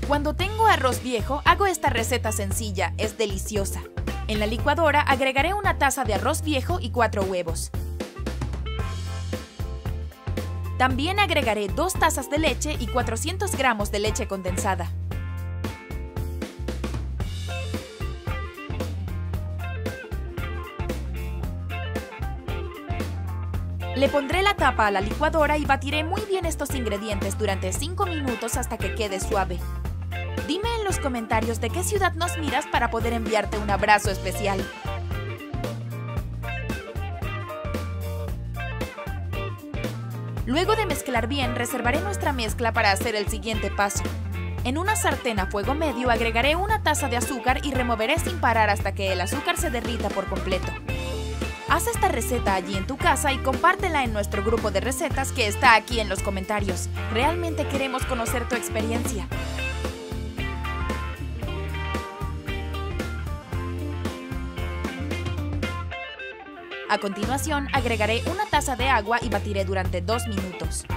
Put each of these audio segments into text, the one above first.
Cuando tengo arroz viejo, hago esta receta sencilla, es deliciosa. En la licuadora agregaré una taza de arroz viejo y 4 huevos. También agregaré 2 tazas de leche y 400 gramos de leche condensada. Le pondré la tapa a la licuadora y batiré muy bien estos ingredientes durante 5 minutos hasta que quede suave. Dime en los comentarios de qué ciudad nos miras para poder enviarte un abrazo especial. Luego de mezclar bien, reservaré nuestra mezcla para hacer el siguiente paso. En una sartén a fuego medio agregaré una taza de azúcar y removeré sin parar hasta que el azúcar se derrita por completo. Haz esta receta allí en tu casa y compártela en nuestro grupo de recetas que está aquí en los comentarios. Realmente queremos conocer tu experiencia. A continuación, agregaré una taza de agua y batiré durante 2 minutos.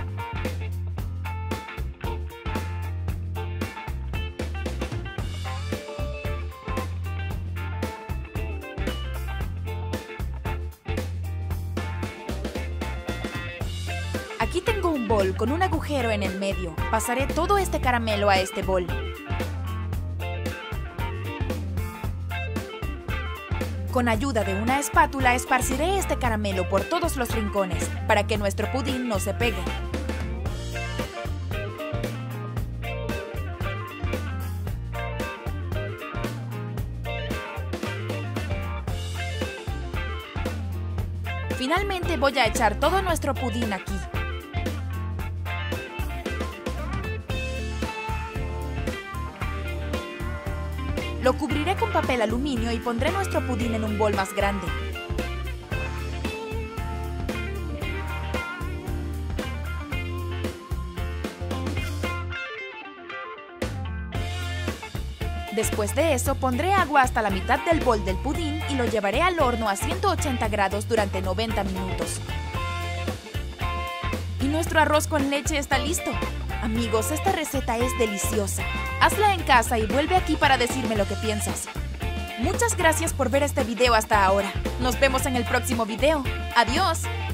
Aquí tengo un bol con un agujero en el medio. Pasaré todo este caramelo a este bol. Con ayuda de una espátula esparciré este caramelo por todos los rincones para que nuestro pudín no se pegue. Finalmente voy a echar todo nuestro pudín aquí. Lo cubriré con papel aluminio y pondré nuestro pudín en un bol más grande. Después de eso, pondré agua hasta la mitad del bol del pudín y lo llevaré al horno a 180 grados durante 90 minutos. Y nuestro arroz con leche está listo. Amigos, esta receta es deliciosa. Hazla en casa y vuelve aquí para decirme lo que piensas. Muchas gracias por ver este video hasta ahora. Nos vemos en el próximo video. ¡Adiós!